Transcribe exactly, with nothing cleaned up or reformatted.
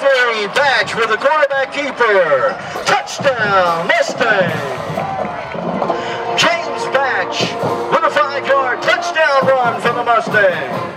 Jeffrey Batch with the quarterback keeper. Touchdown, Mustang. James Batch with a five-yard touchdown run for the Mustang.